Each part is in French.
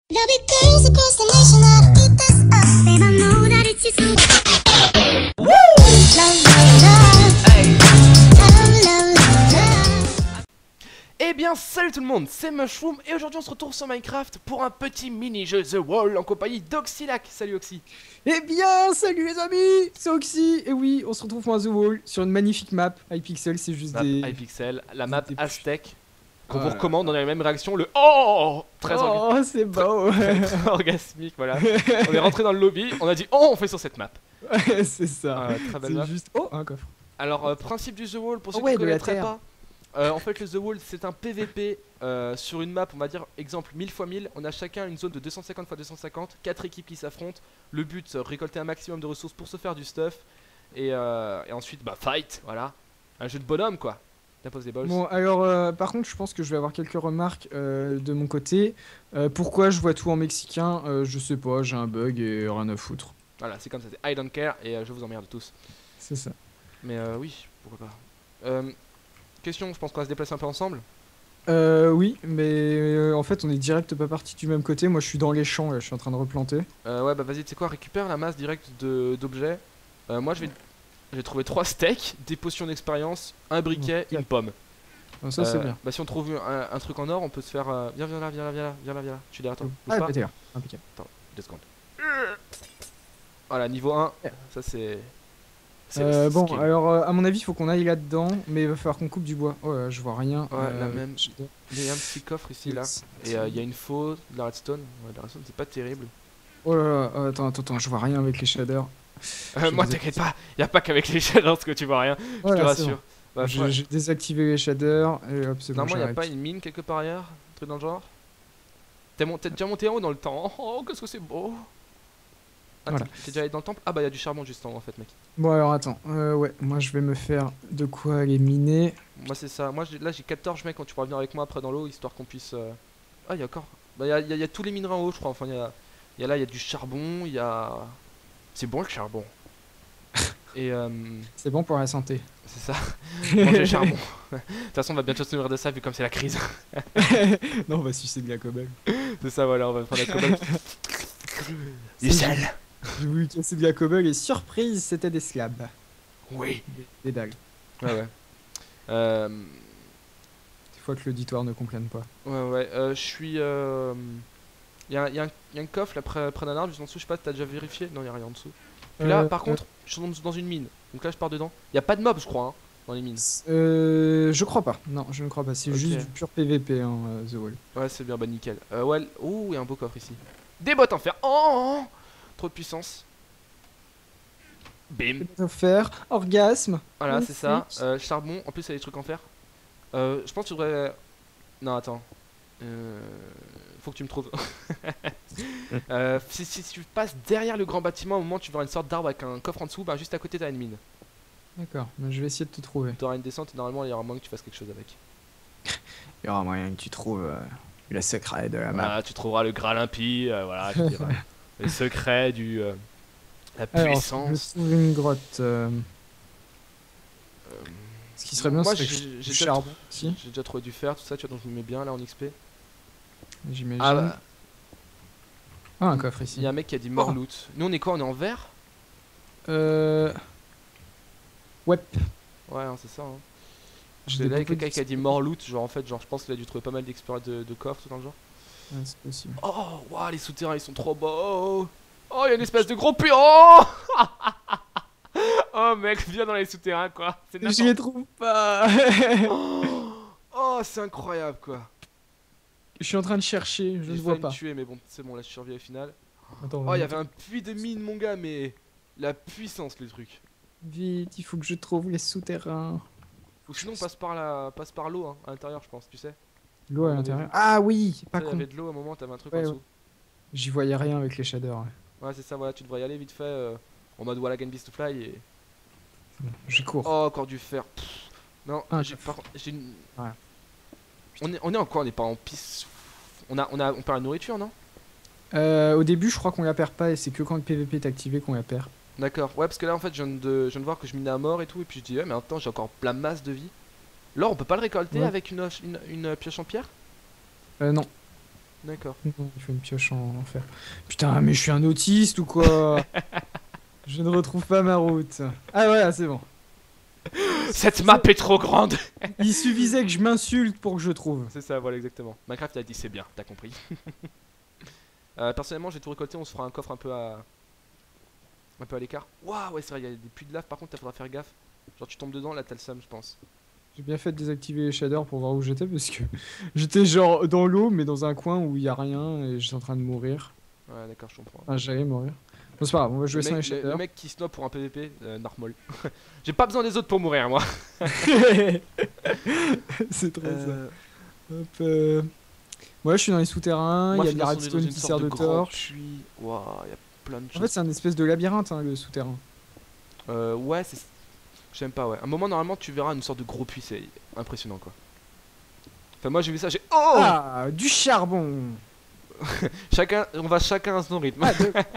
There'll be girls across the nation that'll eat this up. They don't know that it's just Woo! Love, love, love. Hey. Love, love, love, love. Eh bien salut tout le monde, c'est Mushroom et aujourd'hui on se retrouve sur Minecraft pour un petit mini-jeu The Wall en compagnie d'Oxylac. Salut Oxy. Eh bien, salut les amis, c'est Oxy, et oui, on se retrouve pour un The Wall sur une magnifique map. Hypixel, c'est juste Map des... iPixel, la map des- Aztec qu'on vous Voilà. recommande dans les mêmes réactions, le oh très Oh, c'est beau. très orgasmique, voilà. On est rentré dans le lobby, on a dit oh on fait sur cette map. C'est ça. Très belle map. C'est juste... Oh, un coffre. Alors principe du The Wall pour ceux Oh ouais, qui ne de la connaîtraient terre. pas. En fait le The Wall c'est un PVP sur une map, on va dire exemple 1000 x 1000. On a chacun une zone de 250 x 250, 4 équipes qui s'affrontent. Le but récolter un maximum de ressources pour se faire du stuff. Et ensuite bah fight, voilà. Un jeu de bonhomme quoi. T'imposes des balls. Bon, alors, par contre, je pense que je vais avoir quelques remarques de mon côté. Pourquoi je vois tout en mexicain je sais pas, j'ai un bug et rien à foutre. Voilà c'est comme ça, c'est I don't care et je vous emmerde tous. C'est ça. Mais oui, pourquoi pas. Question, je pense qu'on va se déplacer un peu ensemble. Oui, mais en fait, on est direct pas parti du même côté. Moi, je suis dans les champs, là, je suis en train de replanter. Ouais bah vas-y, tu sais quoi, récupère la masse directe d'objets. Moi j'ai trouvé 3 steaks, des potions d'expérience, un briquet, Ouais. une pomme. Bon, ça, c'est bien. Bah si on trouve un truc en or, on peut se faire... Viens là, viens là, viens là, viens là, viens là. Je suis derrière toi. Bouge Ah, pas. pété, impeccable. 2 secondes. Voilà, niveau 1, Ouais. ça c'est... Bon, skill. alors, à mon avis, il faut qu'on aille là-dedans, mais il va falloir qu'on coupe du bois. Oh là, je vois rien. Ouais, la même. Il y a un petit coffre ici là. Et il y a une faux, de la redstone. Ouais, la redstone c'est pas terrible. Oh là là, attends, je vois rien avec les shaders. Moi désactive. t'inquiète pas, y a pas qu'avec les shaders que tu vois rien, je te Voilà, c'est rassure. Bah, bon. ouais. J'ai désactivé les shaders, et hop, c'est bon, Normalement y a j'arrête. pas une mine quelque part ailleurs, un truc dans le genre. T'es déjà monté en haut dans le temps. Oh qu'est-ce que c'est beau. Ah, Voilà. t'es déjà allé dans le temple? Ah bah y a du charbon juste en haut en fait mec. Bon, alors, attends. Ouais, moi, je vais me faire de quoi aller miner. Moi c'est ça, moi là j'ai 14 mecs quand tu pourras venir avec moi après dans l'eau histoire qu'on puisse... Ah y a encore... Bah y a tous les minerais en haut je crois, enfin y a du charbon, y a... C'est bon le charbon. Et C'est bon pour la santé. c'est ça, manger le charbon. De toute façon on va bientôt se nourrir de ça vu comme c'est la crise. Non, on va sucer de la cobble. C'est ça voilà, on va prendre la cobble. Du sel. J'ai voulu casser de la cobble et surprise, c'était des slabs. Oui. Des dalles. Ouais ouais. Des fois que l'auditoire ne comprenne pas. Ouais, je suis... y a un coffre là près d'un arbre juste en dessous, je sais pas, t'as déjà vérifié? Non, y a rien en dessous. Puis là, par contre, je suis dans une mine. Donc là, je pars dedans. Y a pas de mobs, je crois, hein, dans les mines. Je crois pas. Non, je ne crois pas. C'est Ok. juste du pur PVP, hein, The Wall. Ouais, c'est bien, bah nickel. Ouais, ouh, y a un beau coffre ici. Des bottes en fer. Oh, trop de puissance. Bim. Faire orgasme. Voilà, c'est ça. Magnifique. Charbon. En plus, il y a des trucs en fer. Je pense que tu devrais... Non, attends. Faut que tu me trouves. Si tu passes derrière le grand bâtiment, au moment où tu verras une sorte d'arbre avec un coffre en dessous, bah juste à côté t'as une mine. D'accord, mais je vais essayer de te trouver. T'auras une descente et normalement il y aura moyen que tu fasses quelque chose avec. Il y aura moyen que tu trouves le secret de la Voilà, tu trouveras le Graal impie, voilà, je dirais. Les secrets la Alors, puissance. je trouve une grotte. Ce qui serait bien, Moi c'est j'ai du déjà, charbon aussi, j'ai déjà trouvé du fer, tout ça, tu vois, donc je me mets bien là en XP. j'imagine. Ah bah, Ah, un coffre il ici. y a un mec qui a dit mort loot. Nous on est quoi? On est en vert? Ouais. Ouais, hein, c'est ça. Hein. J'ai Là, il y a des quelqu'un qui a dit mort loot, genre en fait, genre je pense qu'il a dû trouver pas mal de coffres, tout dans le genre. Ouais, c'est possible. Oh, waouh, les souterrains ils sont trop beaux. Oh, il y a une espèce de gros puits. Oh oh mec, viens dans les souterrains quoi. C'est Je les n'importe- trouve pas. Oh, c'est incroyable quoi. Je suis en train de chercher, je J'ai ne failli vois me pas. tuer, mais bon, c'est bon, là je survis au final. Attends, Oh, il y avait un puits de mine, mon gars, mais la puissance, le truc. Vite, il faut que je trouve les souterrains. Ou sinon, passe par l'eau hein, à l'intérieur, je pense, tu sais. L'eau à On l'intérieur. avait Ah oui, pas Tu sais, il y con. avait de l'eau à un moment, t'avais un truc Ouais, en ouais. dessous. J'y voyais rien avec les shaders. Ouais, c'est ça, voilà, tu devrais y aller vite fait en mode Wallagan Beast to Fly et. J'y cours. Oh, encore du fer. Pff. Non, Ah, par contre, j'ai une. Ouais. On est en quoi? On est pas en pisse. On perd la nourriture, non? Au début, je crois qu'on la perd pas et c'est que quand le PVP est activé qu'on la perd. D'accord, ouais, parce que là en fait, je viens de voir que je minais à mort et tout, et puis je dis, ouais, mais en même temps, j'ai encore plein de masse de vie. L'or, on peut pas le récolter Ouais. avec une pioche en pierre? Non. D'accord. Non, il faut une pioche en fer. Putain, mais je suis un autiste ou quoi? Je ne retrouve pas ma route. Ah voilà, c'est bon. Cette map est trop grande. Il suffisait que je m'insulte pour que je trouve. C'est ça, voilà, exactement. Minecraft a dit c'est bien, t'as compris. Personnellement, j'ai tout récolté, on se fera un coffre un peu à l'écart. Waouh, ouais, c'est vrai, il y a des puits de lave, par contre, il faudra faire gaffe. Genre, tu tombes dedans, là, t'as le seum, je pense. J'ai bien fait de désactiver les shaders pour voir où j'étais parce que j'étais genre dans l'eau mais dans un coin où il y a rien et j'étais en train de mourir. Ouais, d'accord, je comprends. Enfin, j'allais mourir. Bon, c'est pas grave, on va jouer sans les Le shaders. mec qui snob pour un PVP, normal. J'ai pas besoin des autres pour mourir, moi. C'est trop ça. Euh, Hop, moi je suis dans les souterrains, moi, il y je a suis des dans redstone une qui sorte sert de de grand torche. puits. Waouh, il y a plein de En choses. fait c'est un espèce de labyrinthe hein, le souterrain. Ouais, c'est. J'aime pas, ouais. Un moment, normalement, tu verras une sorte de gros puits, c'est impressionnant, quoi. Enfin, moi, j'ai vu ça, j'ai. Oh Ah, du charbon. Chacun, on va chacun à son rythme. Ah,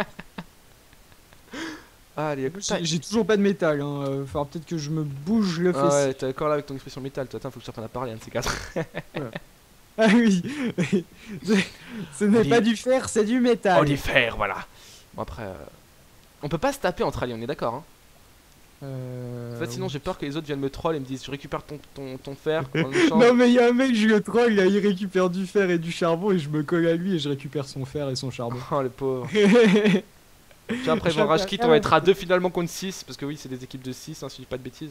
Allez, j'ai toujours pas de métal, hein. Faudra peut-être que je me bouge le Ah fessier. ouais, t'es d'accord là avec ton expression métal, toi, attends, faut que je t'apprenne à parler, un de ces quatre. Ah oui, ce n'est On pas dit- du fer, c'est du métal. Oh, les fers, voilà. Bon, après, on peut pas se taper entre alliés, on est d'accord, hein. En fait, sinon, j'ai peur que les autres viennent me troll et me disent, je récupère ton fer en échange. Non mais il y a un mec, je le troll, là, il récupère du fer et du charbon et je me colle à lui et je récupère son fer et son charbon. Oh, le pauvre. Tiens, après, voir Rage Kit, on va être à 2 finalement contre 6, parce que oui, c'est des équipes de 6, hein, si je dis pas de bêtises.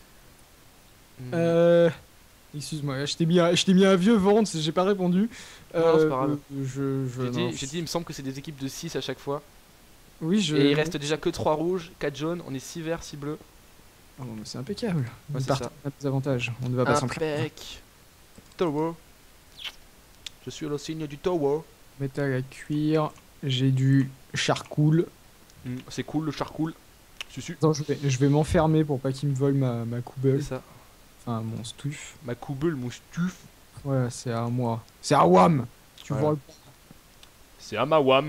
Excuse-moi, je t'ai mis un vieux ventre, j'ai pas répondu. Non, c'est pas grave. Non. J'ai dit, il me semble que c'est des équipes de 6 à chaque fois. Oui, je. Et il reste déjà que 3 rouges, 4 jaunes, on est 6 verts, 6 bleus. Oh, mais c'est impeccable. Ouais, Une c'est partie ça. a des avantages. On ne va pas s'en plaindre. Impec. Tower. Je suis le signe du tower. Métal à cuire. J'ai du charcoal. C'est cool, le char cool. Susu. Attends, je vais m'enfermer pour pas qu'il me vole ma C'est coubelle. ça. Enfin, mon stuff. Ma coubelle, mon stuf. Ouais, c'est à moi. C'est à WAM. Tu Voilà. vois. C'est à ma wam.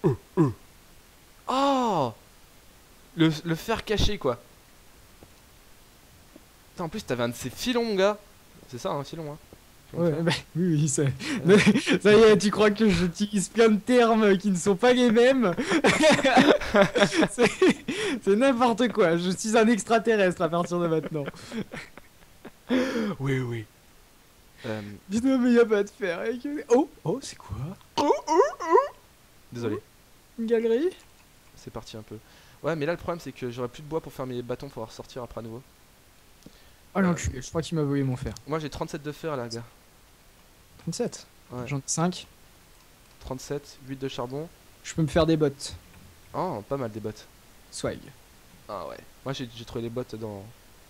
Oh, le fer caché, quoi. Putain, en plus, t'avais un de ces filons, mon gars. C'est ça, un filon, hein. Ouais, bah, oui, ça y est, tu crois que j'utilise plein de termes qui ne sont pas les mêmes? C'est c'est n'importe quoi, je suis un extraterrestre à partir de maintenant. Oui, oui. Putain, mais y a pas de fer. Oh, c'est quoi? Désolé, Une galerie? c'est parti un peu. Ouais, mais là, le problème, c'est que j'aurai plus de bois pour faire mes bâtons pour ressortir après à nouveau. Oh l'enculé, je crois qu'il m'a volé mon fer. Moi, j'ai 37 de fer, là, gars. 37. Ouais. J'en ai 5. 37, 8 de charbon. Je peux me faire des bottes. Oh, pas mal des bottes. Swag. Ah ouais. Moi, j'ai trouvé les bottes dans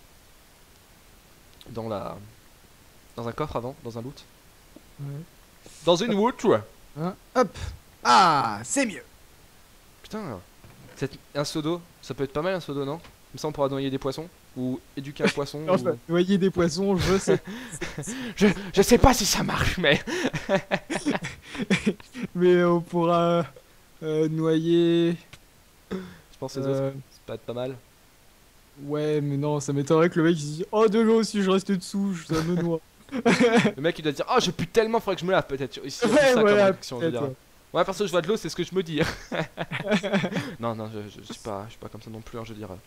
un coffre avant, dans un loot. Ouais. Dans une wood, ouais. Hein, hop. Ah, c'est mieux. Putain, un seau d'eau, ça peut être pas mal un seau d'eau, non? Comme ça, on pourra noyer des poissons. Ou éduquer un poisson. Enfin, noyer des poissons, je sais. Je sais pas si ça marche, mais. Mais on pourra noyer. Je pense que les autres, euh, ça peut être pas mal. Ouais, mais non, ça m'étonnerait que le mec il se dise oh de l'eau si je reste dessous, ça me noie. Le mec il doit dire oh je pue tellement, faudrait que je me lave peut-être. C'est Ouais, ça comme voilà, réaction, je veux peut-être, dire. Ouais, perso je vois de l'eau, c'est ce que je me dis. Non, je suis pas comme ça non plus, hein, je veux dire.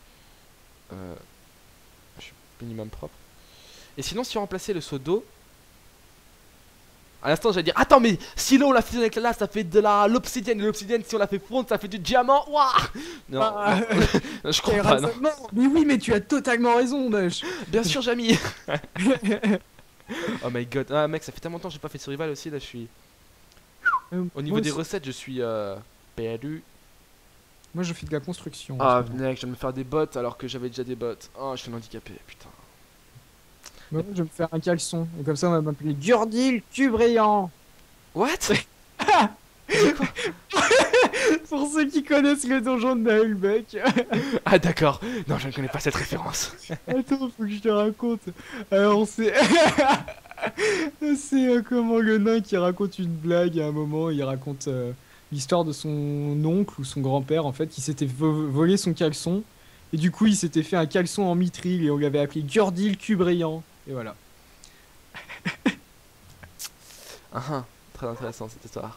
Je suis minimum propre. Et sinon, si on remplaçait le seau d'eau. À l'instant, j'allais dire attends, mais si l'eau on la fusionne avec la lave, ça fait de l'obsidienne. Et l'obsidienne, si on la fait fondre, ça fait du diamant. Waouh! Non, Ah, non, je crois pas, non. non, mais oui, mais tu as totalement raison, Dash. Bien sûr, Jamy. Oh my god. Ah, mec, ça fait tellement longtemps que j'ai pas fait de survival aussi. Là, je suis. Au niveau des recettes, je suis perdu. Moi, je fais de la construction. Ah, mec, je viens de me faire des bottes alors que j'avais déjà des bottes. Oh, je suis un handicapé, putain. Moi, je vais me faire un caleçon. Et comme ça, on va m'appeler Gurdil Cubréant. What? Pour ceux qui connaissent le donjon de Naelbeck. Ah, d'accord. Non, je ne connais pas cette référence. Attends, faut que je te raconte. Alors, c'est. C'est comment le nain qui raconte une blague à un moment. Il raconte l'histoire de son oncle ou son grand-père, en fait, qui s'était volé son caleçon. Et du coup, il s'était fait un caleçon en mithril et on l'avait appelé Gurdil Cubréant. Et voilà. Très intéressant cette histoire.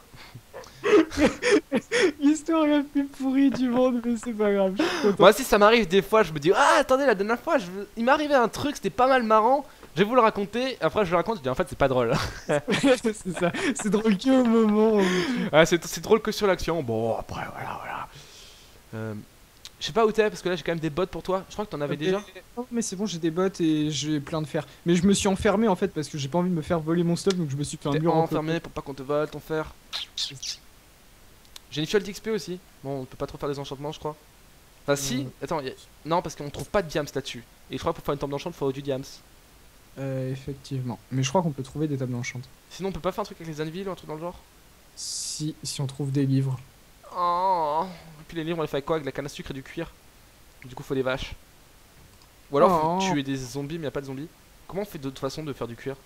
L'histoire la plus pourrie du monde, mais c'est pas grave. Je suis content. Moi aussi ça m'arrive des fois, je me dis ah attendez la dernière fois il m'est arrivé un truc, c'était pas mal marrant, je vais vous le raconter, après je le raconte, je dis en fait c'est pas drôle. C'est ça. C'est drôle qu'au moment où... Ah, c'est drôle que sur l'action, bon après voilà. Je sais pas où t'es parce que là j'ai quand même des bots pour toi, je crois que t'en avais déjà. Non, mais c'est bon, j'ai des bottes et j'ai plein de fer. Mais je me suis enfermé en fait parce que j'ai pas envie de me faire voler mon stuff, donc je me suis fait un T'es mur enfermé pour pas qu'on te vole ton fer. J'ai une fiole d'XP aussi, bon on peut pas trop faire des enchantements je crois. Enfin si, attends, non parce qu'on trouve pas de diams là-dessus. Et je crois que pour faire une tombe d'enchant il faut du diams. Effectivement. Mais je crois qu'on peut trouver des tables d'enchant. Sinon on peut pas faire un truc avec les anvils ou un truc dans le genre. Si on trouve des livres. Oh. Et puis les livres on les fait avec quoi? Avec la canne à sucre et du cuir. Du coup faut des vaches. Ou alors faut tuer des zombies mais y a pas de zombies. Comment on fait d'autres façons de faire du cuir?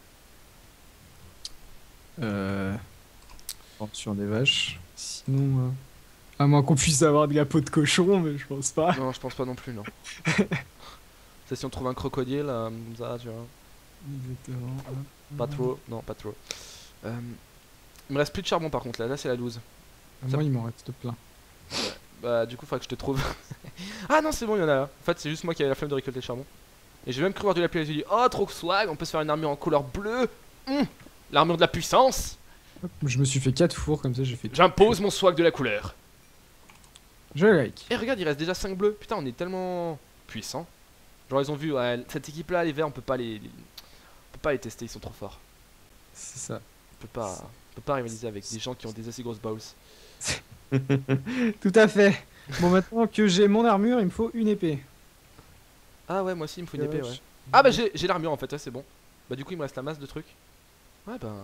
Sur des vaches. Sinon, à moins qu'on puisse avoir de la peau de cochon, mais je pense pas. Non je pense pas non plus non. C'est si on trouve un crocodile comme ça tu vois. Exactement. Pas trop, non pas trop. Il me reste plus de charbon par contre là c'est la loose. Moi, il m'en reste plein. Bah du coup faudrait que je te trouve. Ah non c'est bon il y en a là. En fait c'est juste moi qui avais la flemme de récolter le charbon. Et j'ai même cru voir de la pluie, j'ai dit oh trop swag, on peut se faire une armure en couleur bleue. L'armure de la puissance. Hop, je me suis fait 4 fours comme ça, j'ai fait. J'impose mon swag de la couleur. Je like. Et regarde il reste déjà 5 bleus. Putain on est tellement puissant. Genre ils ont vu ouais, cette équipe là les verts on peut pas les tester, ils sont trop forts. C'est ça. On peut pas rivaliser avec des gens qui ont des assez grosses balls. Tout à fait. Bon, maintenant que j'ai mon armure, il me faut une épée. Ah ouais moi aussi il me faut une épée ouais. Ah bah j'ai l'armure en fait ouais c'est bon. Bah du coup il me reste la masse de trucs. Ouais bah...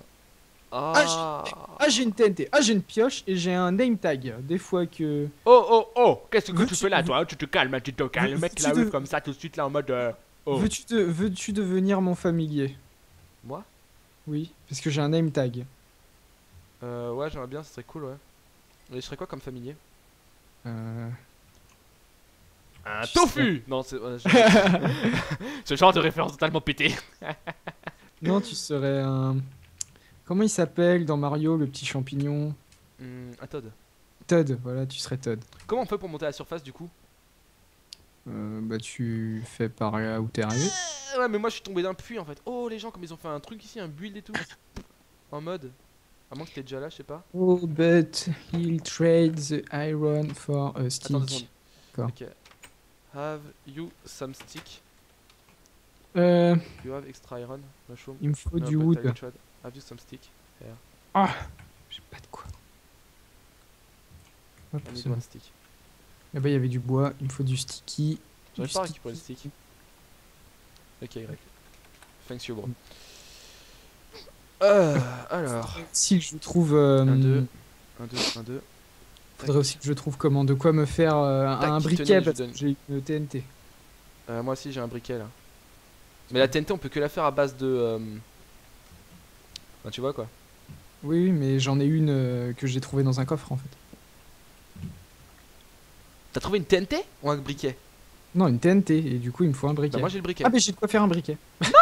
j'ai une TNT, j'ai une pioche et j'ai un name tag. Des fois que... Oh qu'est-ce que tu Veux-tu- fais là toi? Tu te calmes, le mec veux-tu la de- whip comme ça tout de suite là en mode oh. Veux-tu devenir mon familier? Moi? Oui, parce que j'ai un name tag. Ouais j'aimerais bien, ce serait cool ouais. Et je serais quoi comme familier? Euh... Un Je tofu. Non c'est... ce genre de référence totalement pété. Non, tu serais un... Comment il s'appelle dans Mario, le petit champignon? Un Toad. Toad, voilà, tu serais Toad. Comment on fait pour monter à la surface du coup? Bah tu fais par là où t'es arrivé. Ouais mais moi je suis tombé d'un puits en fait. Oh les gens comme ils ont fait un truc ici, un build et tout. En mode... À moins que t'es déjà là, je sais pas. Oh, but he'll trade the iron for a Attends 2 stick. secondes. D'accord. Ok. Have you some stick? Euh, You have extra iron? Mushroom? il me faut No, du but I wood. tried. Have you some stick? Ah, j'ai pas de quoi. Hop, I c'est need bon. one stick. Là-bas, il y avait du bois, il me faut du sticky. J'arrive Du pas à sticky. récupérer le stick. Ok, Y. Thanks you bro. Alors. Si je trouve. 1, 2, 1, 2, 1, 2. Faudrait aussi que je trouve comment, de quoi me faire Tac, un tenez, briquet je parce donne. que j'ai une TNT. Moi aussi j'ai un briquet là. Mais la TNT on peut que la faire à base de... Enfin, tu vois quoi. Oui, mais j'en ai une que j'ai trouvée dans un coffre en fait. T'as trouvé une TNT ou un briquet? Non, une TNT, et du coup, il me faut un briquet. Bah moi j'ai le briquet. Ah, mais j'ai de quoi faire un briquet.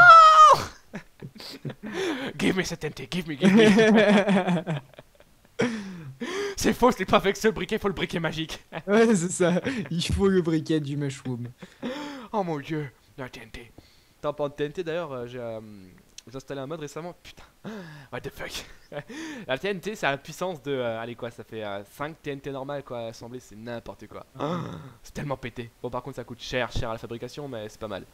Give me cette TNT, give me. C'est faux, c'est pas avec ce briquet, faut le briquet magique. Ouais, c'est ça. Il faut le briquet du mushroom. Oh mon dieu, la TNT. T'as pas de TNT d'ailleurs, j'ai installé un mode récemment. Putain, what the fuck. La TNT, c'est la puissance de. Allez quoi, ça fait 5 TNT normales quoi, assemblées, c'est n'importe quoi. C'est tellement pété. Bon, par contre, ça coûte cher à la fabrication, mais c'est pas mal.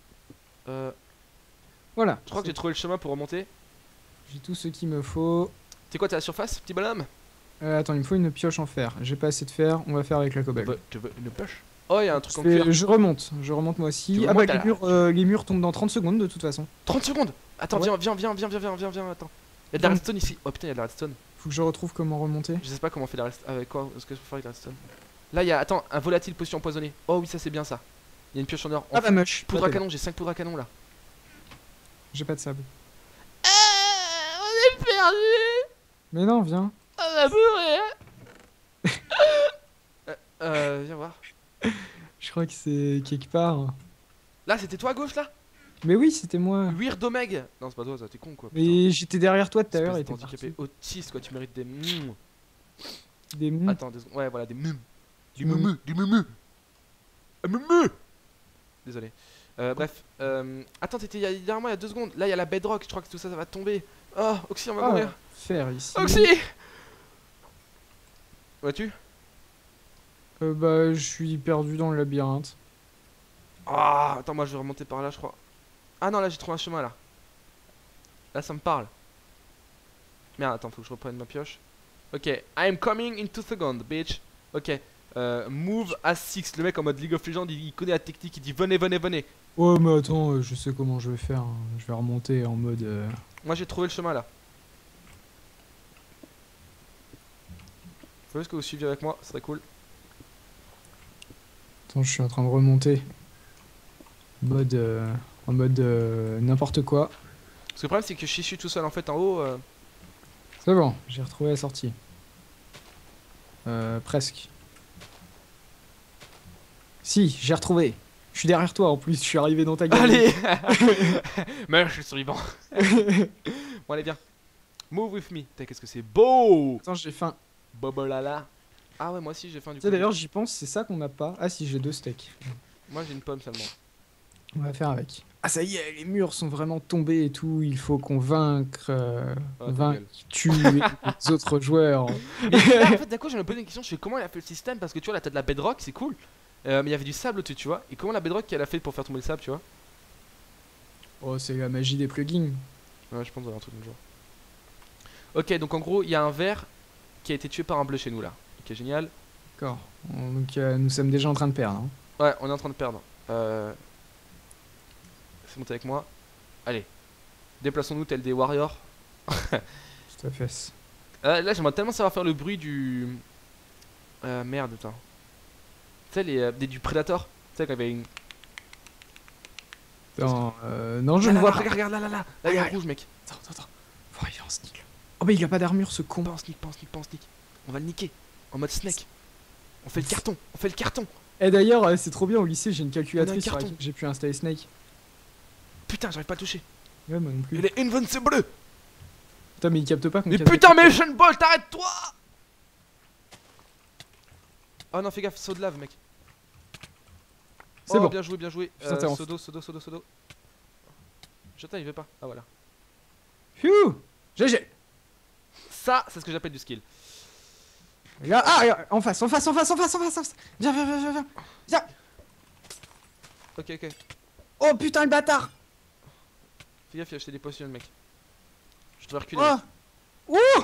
Voilà. Je crois que j'ai trouvé le chemin pour remonter. J'ai tout ce qu'il me faut. C'est quoi, t'es à la surface, petit bonhomme? Attends, il me faut une pioche en fer. J'ai pas assez de fer, on va faire avec la cobalt. Tu veux une pêche? Oh, y'a un truc en cuir. Je remonte moi aussi. Tu Ah bah remontes à les murs tombent dans 30 secondes de toute façon. 30 secondes. Attends, Ouais. viens, attends. Y'a de la redstone ici. Oh putain, y'a de la redstone. Faut que je retrouve comment remonter. Je sais pas comment on fait la redstone. Avec quoi? Est-ce que je peux faire avec la redstone? Là, y'a, attends, un volatile potion empoisonnée. Oh oui, ça c'est bien ça. Y'a une pioche en or. Ah bah mush. Poudre à canon, j'ai 5 poudres à canon là. J'ai pas de sable. On est perdu. Mais non, viens. On a bourré. Viens voir. Je crois que c'est quelque part. Là, c'était toi à gauche là? Mais oui, c'était moi. Weirdo Meg. Non, c'est pas toi, ça, t'es con quoi. Mais j'étais derrière toi tout à l'heure et Espèce t'es d'handicapé parti. autiste quoi, tu mérites des Des mous. Attends, 2 secondes. Ouais, voilà, des mum. Du Mum. mumu, du mumu. Un mumu. Désolé. Bref, attends, t'étais derrière moi il y a 2 secondes. Là, il y a la bedrock, je crois que tout ça, ça va tomber. Oh, Oxy, on va Ah, mourir. faire ici. Oxy. Vois-tu? Bah, je suis perdu dans le labyrinthe. Ah, attends, moi je vais remonter par là, je crois. Ah non, là j'ai trouvé un chemin là. Là, ça me parle. Merde, attends, faut que je reprenne ma pioche. Ok, I'm coming in 2 seconds, bitch. Ok, move as 6. Le mec en mode League of Legends, il connaît la technique, il dit venez, venez, venez. Oh, mais attends, je sais comment je vais faire, hein. Je vais remonter en mode. Moi j'ai trouvé le chemin là. Faut juste que vous suiviez avec moi, ce serait cool. Attends, je suis en train de remonter. En mode n'importe quoi. Parce que le problème c'est que je suis tout seul en fait en haut. C'est bon, j'ai retrouvé la sortie. Presque. Si, j'ai retrouvé. Je suis derrière toi en plus, je suis arrivé dans ta galerie. Allez. Mais je suis survivant. Bon allez viens. Move with me. Putain, qu'est-ce que c'est beau. Attends, j'ai faim. Bobolala. Ah ouais, moi aussi j'ai faim du Tu coup. sais, d'ailleurs, j'y pense, c'est ça qu'on n'a pas. Ah, si, j'ai 2 steaks. Moi j'ai une pomme seulement. On va faire avec. Ah, ça y est, les murs sont vraiment tombés et tout. Il faut qu'on vaincre. Oh, ta Vaincre, gueule. tue les autres joueurs. Mais là, en fait, d'accord, je me posé une question. Je sais comment elle a fait le système parce que tu vois, là t'as de la bedrock, c'est cool. Mais il y avait du sable au-dessus, tu vois. Et comment la bedrock qu'elle a fait pour faire tomber le sable, tu vois. Oh, c'est la magie des plugins. Ouais, je pense avoir un truc dans le genre. Ok, donc en gros, il y a un vert qui a été tué par un bleu chez nous là. Ok, génial. D'accord. Donc, nous sommes déjà en train de perdre. Hein. Ouais, on est en train de perdre. C'est monté avec moi. Allez, déplaçons-nous tel des warriors. Tout à fait. Là, j'aimerais tellement savoir faire le bruit du. Merde, attends. Tu sais, du Predator. Tu sais, quand il y avait une. Non, non, je Là, ne là, vois là, pas. regarde, là, là, là. Là, il y a un rouge, mec. Attends. Faut aller en sneak. Oh, mais il a pas d'armure ce con. Pas en sneak, pas en sneak, pas en sneak. On va le niquer. En mode snake. On fait le carton, on fait le carton. Et d'ailleurs, c'est trop bien au lycée, j'ai une calculatrice sur carton. laquelle j'ai pu installer Snake. Putain, j'arrive pas à toucher. Ouais, moi non plus. Il est invincible. Putain, mais il capte pas qu'on Mais capte putain, pas. mais Sean Bolt, arrête-toi. Oh non, fais gaffe, saut de lave, mec. C'est Oh, bon. bien joué, bien joué. Putain, t'es en Sodo. Jota, il veut pas. Ah voilà. Phew GG. Ça, c'est ce que j'appelle du skill. Regarde, ah, regarde, en face. Viens. Ok. Oh putain, le bâtard. Fais gaffe, il a acheté des potions, mec. Je dois reculer. Oh. mec. Ouh.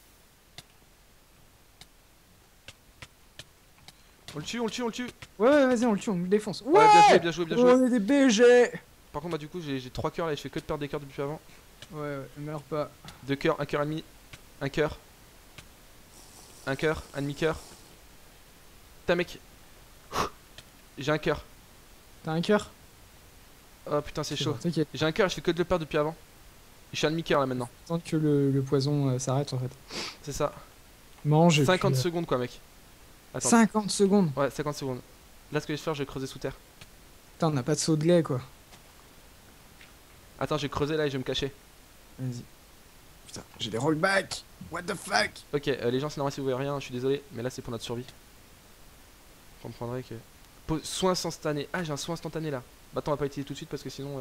On le tue. Ouais, vas-y, on le tue, on le défonce. Ouais, Ouais, bien joué. on est des BG. Par contre, bah, du coup, j'ai 3 cœurs là et je fais que de perdre des cœurs depuis avant. Ouais, meurs pas. 2 cœurs, 1 cœur et demi. 1 cœur. 1 cœur, un demi-cœur. Putain, mec. J'ai un cœur. T'as un cœur? Oh putain, c'est chaud. Bon, t'inquiète, J'ai un cœur et je fais que de le perdre depuis avant. Et je suis un demi-cœur là maintenant. tant que le poison s'arrête en fait. C'est ça. Mange. et 50 puis, secondes quoi, mec. Attends. 50 secondes. Ouais, 50 secondes. Là, ce que je vais faire, je vais creuser sous terre. Putain, on n'a pas de seau de lait quoi. Attends, je vais creuser là et je vais me cacher. Vas-y. Putain, j'ai des rollbacks. What the fuck? Ok, les gens, c'est normal si vous voyez rien, je suis désolé, mais là c'est pour notre survie. Vous comprendrez que. Soin instantané. Ah, j'ai un soin instantané là. Bah, attends, on va pas utiliser tout de suite parce que sinon.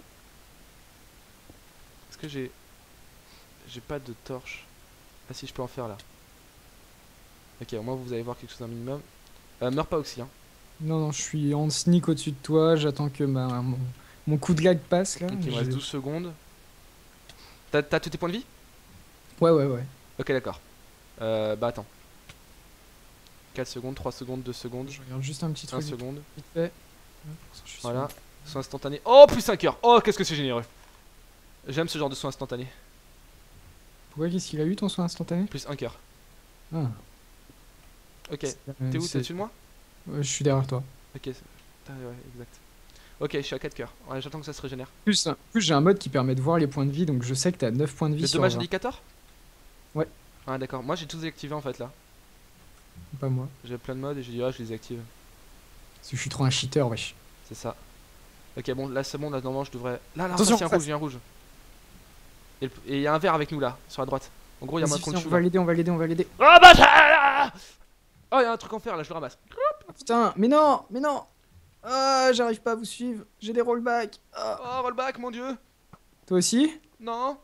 Est-ce que j'ai. J'ai pas de torche. Ah, si, je peux en faire là. Ok, au moins vous allez voir quelque chose d'un minimum. Meurs pas aussi, hein. Non, je suis en sneak au-dessus de toi, j'attends que mon coup de lag passe là. Ok, il me reste 12 secondes. T'as tous tes points de vie? Ouais. Ok, d'accord. Bah, attends. 4 secondes, 3 secondes, 2 secondes, Je regarde juste un petit 1 truc seconde. vite fait. Je suis Voilà. sûr. Soin instantané. Oh, plus 5 heures. Oh, qu'est-ce que c'est généreux. J'aime ce genre de soin instantané. Pourquoi qu'est-ce qu'il a eu ton soin instantané? Plus 1 cœur. Ah. Ok. T'es où? T'es au-dessus de moi? Ouais, je suis derrière toi. Ok. Putain, ouais, exact. Ok, je suis à 4 cœurs. Ouais, j'attends que ça se régénère. En plus j'ai un mode qui permet de voir les points de vie, donc je sais que t'as 9 points de vie Le sur dommage 20. indicator? Ouais. Ah, d'accord. Moi, j'ai tous désactivé en fait là. Pas moi. J'ai plein de modes et j'ai dit, ah, je les active. Parce que je suis trop un cheater, wesh. C'est ça. Ok, bon, là c'est bon, là normalement je devrais. Là, Attention, il y a un face. rouge, il y a un rouge. Et il y a un vert avec nous là, sur la droite. En gros, il y a moins Vas-y, qu'on le viens, chou. on va l'aider, on va l'aider, on va l'aider. Oh bah ça. Oh, il y a un truc en fer là, je le ramasse. Ah, putain, mais non, mais non. Ah, j'arrive pas à vous suivre. J'ai des rollbacks. Ah. Oh, rollback, mon dieu. Toi aussi? Non.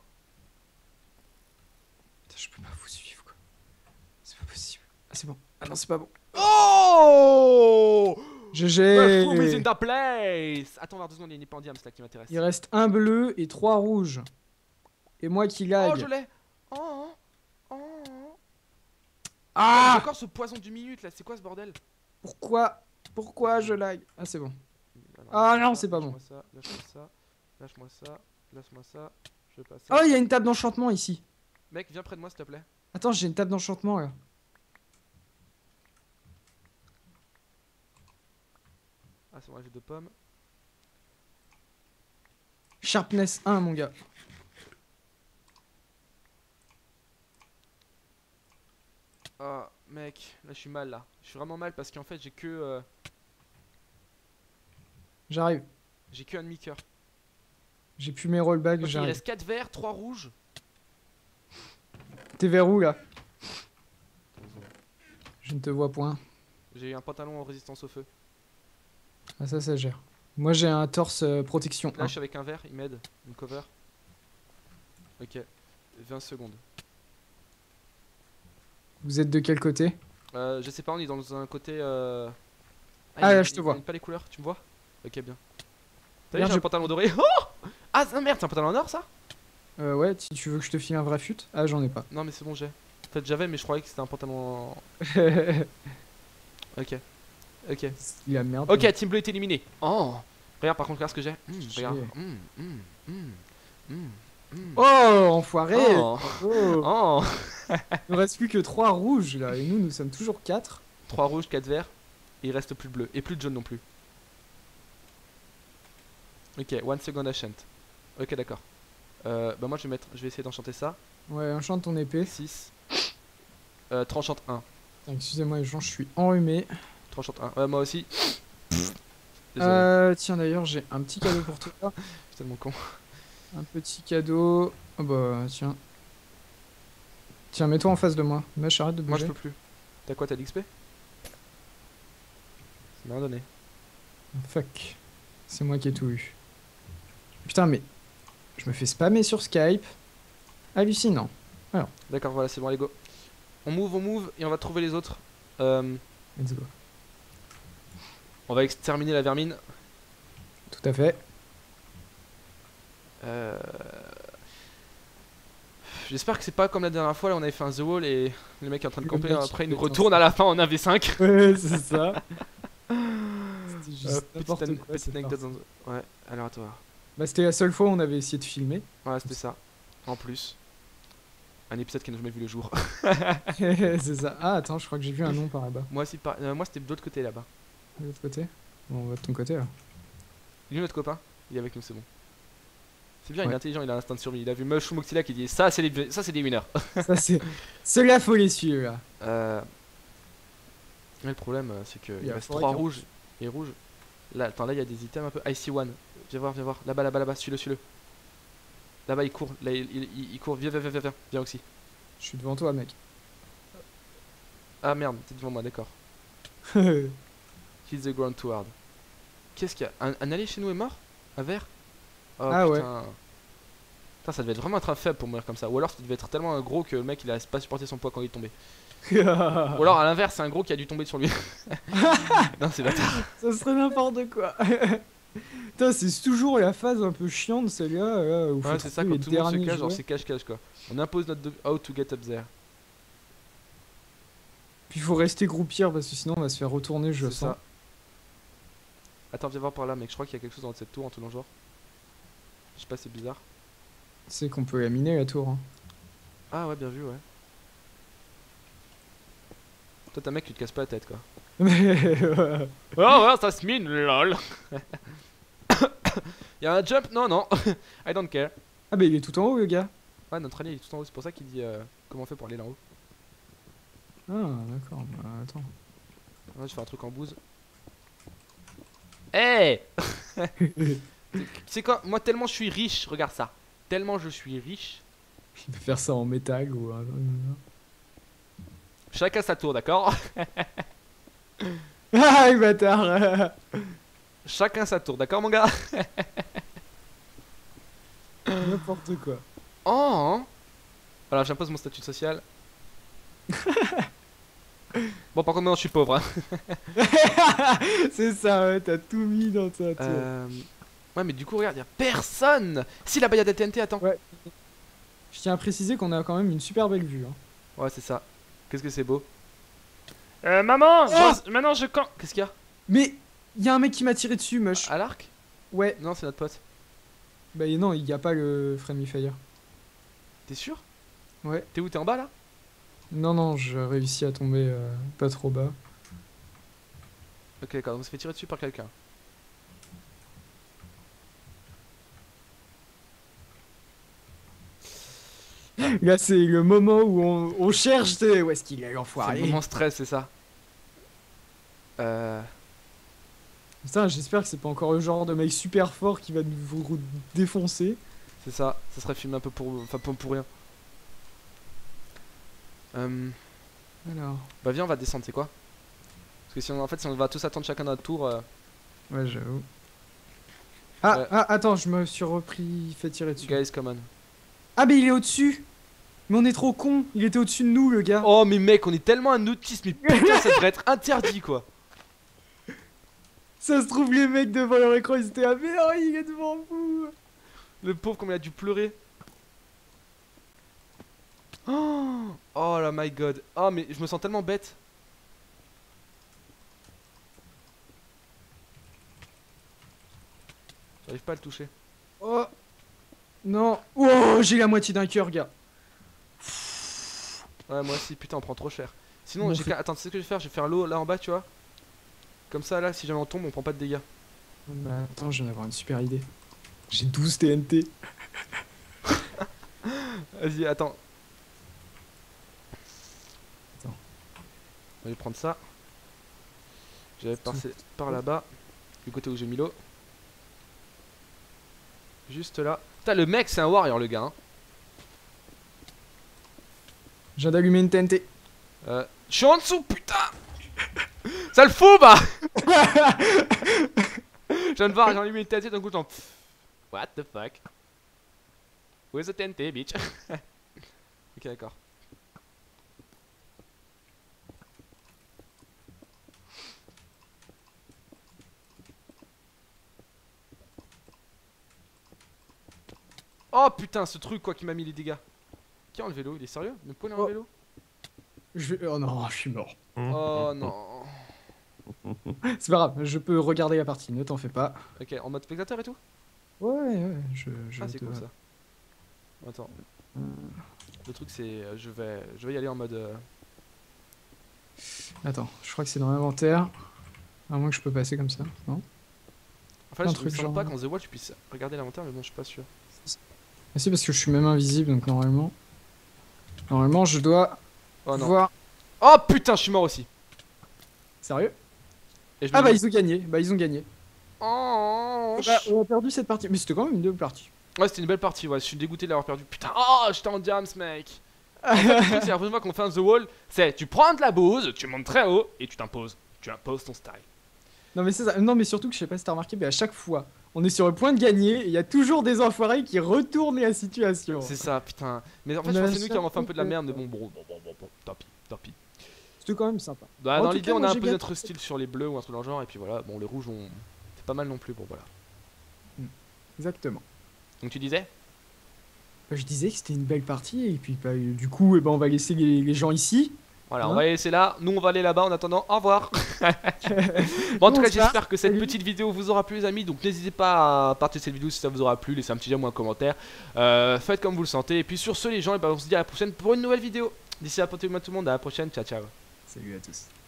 Putain, je peux pas vous suivre quoi. C'est pas possible. Ah, c'est bon. Ah non, c'est pas bon. Oh. GG. Boom is in the place. Attends, voir 2 secondes, il y a une épée en diamant, c'est là qui m'intéresse. Il reste un bleu et 3 rouges. Et moi qui lag. Oh, je l'ai. Oh, oh, oh. Ah, Encore ce poison du minute là, c'est quoi ce bordel? Pourquoi je lag? Ah, c'est bon. Alors, Ah, lâche-moi non, ça, c'est pas bon. lâche-moi ça, lâche-moi ça, lâche-moi ça, lâche-moi ça, je passe Oh, ça. il y a une table d'enchantement ici. Mec, viens près de moi s'il te plaît. Attends, j'ai une table d'enchantement là. Ah, c'est bon, j'ai 2 pommes. Sharpness 1, mon gars. Ah, mec, là je suis mal là. Je suis vraiment mal parce qu'en fait J'arrive. j'ai que un demi-cœur. J'ai plus mes rollbacks, Ok, il j'arrive. reste 4 verts, 3 rouges. T'es vers où là? Je ne te vois point. J'ai un pantalon en résistance au feu. Ah, ça gère. Moi j'ai un torse protection Là 1. je suis avec un verre, il m'aide, il me cover. Ok, 20 secondes. Vous êtes de quel côté? Je sais pas, on est dans un côté Ah, il- là, je te il vois. donne pas les couleurs, tu me vois? Ok, bien. T'as vu, Merde, j'ai un je- pantalon doré. Oh. Ah non, merde, c'est un pantalon en or ça? Ouais, si tu veux que je te file un vrai fut. Ah, j'en ai pas. Non mais c'est bon, j'ai. En fait j'avais mais je croyais que c'était un pantalon en... Ok. Ok. Il a merde. Ok, Team Bleu est éliminé. Oh. Regarde par contre, regarde ce que j'ai. J'ai- Regarde. Oh, enfoiré. Oh. Oh. Oh. Il ne reste plus que 3 rouges là. Et nous sommes toujours 4. 3 rouges, 4 verts. Et il reste plus de bleu. Et plus de jaune non plus. Ok, 1 second enchant. Ok, d'accord. Bah moi je vais essayer d'enchanter ça. Ouais, enchante ton épée. 6. Tranchante 1. Putain, excusez-moi, les gens, je suis enrhumé. Tranchante 1. Ouais, moi aussi. Désolé, Tiens, d'ailleurs, j'ai un petit cadeau pour toi. je suis tellement con. Un petit cadeau. Oh bah, tiens. Tiens, mets-toi en face de moi. Mèche, arrête de Moi bouger. je peux plus. T'as quoi, t'as de l'XP? Ça m'a rien donné. Fuck. C'est moi qui ai tout eu. Putain, mais. Je me fais spammer sur Skype. Hallucinant. D'accord, voilà, c'est bon, allez go. On move et on va trouver les autres. Let's go. On va exterminer la vermine. Tout à fait. J'espère que c'est pas comme la dernière fois, là on avait fait un The Wall et le mec est en train de Le camper, mec, après il nous il retourne à la fin en 1v5. Ouais, c'est ça. C'était juste n'importe quoi, Petite cette anecdote partie. dans... Ouais, aléatoire. Bah, c'était la seule fois où on avait essayé de filmer. Ouais, c'était ça. En plus, un épisode qui n'a jamais vu le jour. C'est ça. Ah, attends, je crois que j'ai vu un nom par là-bas. Moi aussi, moi c'était de l'autre côté là-bas. De l'autre côté. Bon, on va de ton côté là. Il est où notre copain? Il est avec nous, c'est bon. C'est bien, il Ouais. est intelligent, il a un instinct de survie. Il a vu Mushroom Moxila qui dit ça c'est des winners. Ça, c'est. Ceux-là, faut les suivre là. Mais le problème c'est qu'il Il y a reste la forêt 3 qui rouges et rouges. Là, attends, là il y a des items un peu. Icy One. Viens voir. Là-bas, suis-le. Là-bas il court, là il court. Viens. Viens aussi. Je suis devant toi, mec. Ah merde, t'es devant moi, d'accord. Ouais, Hit the ground too hard. Qu'est-ce qu'il y a un allié chez nous est mort? Un vert? Oh Ah ouais. putain. Putain, ça devait être vraiment être un faible pour mourir comme ça. Ou alors ça devait être tellement gros que le mec il a pas supporté son poids quand il est tombé. Ou alors à l'inverse, c'est un gros qui a dû tomber sur lui. Non, c'est bâtard. Ça serait n'importe quoi. Putain, c'est toujours la phase un peu chiante, celle-là. Là, où faut Ouais, c'est ça, trouver quand les tout le monde se derniers cache, genre jouets. c'est cache-cache quoi. On impose notre how to get up there. Puis il faut rester groupir parce que sinon on va se faire retourner, je C'est sens. ça. Attends, viens voir par là, mec. Je crois qu'il y a quelque chose dans cette tour en tout genre. Je sais pas, c'est bizarre. C'est qu'on peut la miner la tour. Hein. Ah ouais, bien vu, ouais. Toi, t'es un mec qui te casse pas la tête quoi. Ouais. Oh ouais, ça se mine, lol. Y'a un jump? Non. I don't care. Ah bah il est tout en haut le gars. Ouais, notre allié il est tout en haut, c'est pour ça qu'il dit comment on fait pour aller là-haut. Ah d'accord, bah attends. Ouais, je fais un truc en bouse. Hey. C'est quoi? Moi, tellement je suis riche, regarde ça. Tellement je suis riche. Il peut faire ça en métal ou... Chacun sa tour, d'accord? Ah, le bâtard. Chacun sa tour, d'accord, mon gars? N'importe quoi. Oh hein. Voilà, j'impose mon statut social. Bon, par contre, maintenant, je suis pauvre. Hein. C'est ça, ouais, t'as tout mis dans ta tour. Ouais, mais du coup, regarde, y a personne. Si, là-bas, y a des TNT, attends. Ouais. Je tiens à préciser qu'on a quand même une super belle vue. Hein. Ouais, c'est ça. Qu'est-ce que c'est beau. Maman, maintenant je camp. Qu'est-ce qu'il y a? Mais il y a un mec qui m'a tiré dessus, moche. À l'arc? Ouais. Non, c'est notre pote. Bah non, il y a pas le Friendly Fire. T'es sûr? Ouais. T'es où? T'es en bas là? Non, non, je réussis à tomber pas trop bas. Ok, d'accord, on se fait tirer dessus par quelqu'un. Là, c'est le moment où on cherche, c'est où est-ce qu'il est, C'est l'enfoiré. le moment stress, c'est ça. Putain, j'espère que c'est pas encore le genre de mec super fort qui va vous défoncer. C'est ça, ça serait filmé un peu pour. Enfin, pour rien. Alors. Bah, viens, on va descendre, c'est quoi? Parce que si on, en fait, si on va tous attendre chacun notre tour. Ouais, j'avoue. Ah, Ouais. ah, attends, je me suis repris, fait tirer dessus. Guys, come on. Ah, mais il est au-dessus. Mais on est trop con. Il était au-dessus de nous, le gars. Oh, mais mec, on est tellement un autisme, mais putain, ça devrait être interdit quoi. Ça se trouve, les mecs devant leur écran, ils étaient ah, mais non, il est devant vous. Le pauvre, comme il a dû pleurer. Oh, oh là, my god. Oh, mais je me sens tellement bête. J'arrive pas à le toucher. Oh. Non. Oh, j'ai la moitié d'un cœur, gars. Ouais, moi aussi, putain, on prend trop cher. Sinon, Bon, j'ai qu'à. Attends, tu sais ce que je vais faire? Je vais faire l'eau là en bas, tu vois. Comme ça, là, si jamais on tombe, on prend pas de dégâts. Bah, attends, je viens d'avoir une super idée. J'ai 12 TNT. Vas-y, attends. Attends. On va prendre ça. J'avais passé par là-bas. Du côté où j'ai mis l'eau. Juste là. Putain, le mec, c'est un warrior, le gars. Hein. Je viens d'allumer une TNT. Je suis en dessous, putain. Ça le fout, bah. Je viens de voir, j'ai allumé une TNT d'un coup, j'en. What the fuck? Where's the TNT, bitch? Ok, d'accord. Oh putain, ce truc quoi qui m'a mis les dégâts. Qui a enlevé l'eau? Il est sérieux? Mais pourquoi il a enlevé l'eau? Oh non, je suis mort. Oh non. C'est pas grave, je peux regarder la partie, ne t'en fais pas. Ok, en mode spectateur et tout? Ouais, ouais, je Ah, c'est te- cool ça. Attends. Le truc c'est. Je vais y aller en mode. Attends, je crois que c'est dans l'inventaire. À moins que je peux passer comme ça, non? Enfin, Un je truc sens genre- pas qu'en The Wall tu puisses regarder l'inventaire, mais bon, je suis pas sûr. Ah si, parce que je suis même invisible, donc normalement... Normalement, je dois Oh non. voir... Oh putain, je suis mort aussi. Sérieux? Et je me Ah bah dis- ils ont gagné, ils ont gagné. Oh, Bah, on a perdu cette partie, mais c'était quand même une double partie. Ouais, c'était une belle partie, ouais. Je suis dégoûté de l'avoir perdu. Putain, oh, j'étais en diams, mec. En fait, le truc, c'est la prochaine fois qu'on fait un The Wall, c'est tu prends de la bouse, tu montes très haut et tu t'imposes. Tu imposes ton style. Non mais c'est ça, non mais surtout que je sais pas si t'as remarqué, mais à chaque fois, on est sur le point de gagner et il y a toujours des enfoirés qui retournent la situation. C'est ça, putain. Mais en fait, On je a pense que c'est nous qui avons chaque fait un peu de la fois merde, mais que- bon, tant pis, tant pis. C'était quand même sympa. Bah, En dans tout l'idée, cas, on moi, a j'ai imposé gagné. notre style sur les bleus ou un truc dans le genre, et puis voilà. Bon, les rouges, c'est pas mal non plus, bon voilà. Exactement. Donc tu disais? Bah, je disais que c'était une belle partie et puis bah, du coup, on va laisser les gens ici. Voilà, on Hein va laisser là. Nous, on va aller là-bas en attendant. Au revoir. Bon, en tout On cas, se j'espère que cette Salut. petite vidéo vous aura plu, les amis. Donc, n'hésitez pas à partager cette vidéo si ça vous aura plu. Laissez un petit j'aime ou un commentaire. Faites comme vous le sentez. Et puis, sur ce, les gens, et ben, on se dit à la prochaine pour une nouvelle vidéo. D'ici là, portez-vous bien tout le monde. À la prochaine. Ciao, ciao. Salut à tous.